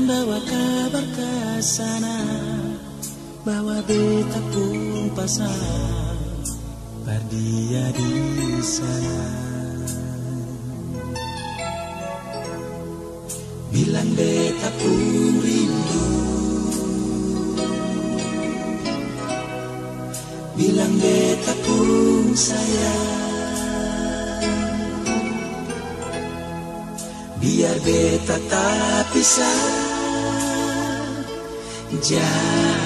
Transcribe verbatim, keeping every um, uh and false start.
bawa kabar ke sana bahwa beta pun pasang berdia di sana. Bilang beta pun rindu, bilang beta pun sayang, biar beta tak pisah. Jangan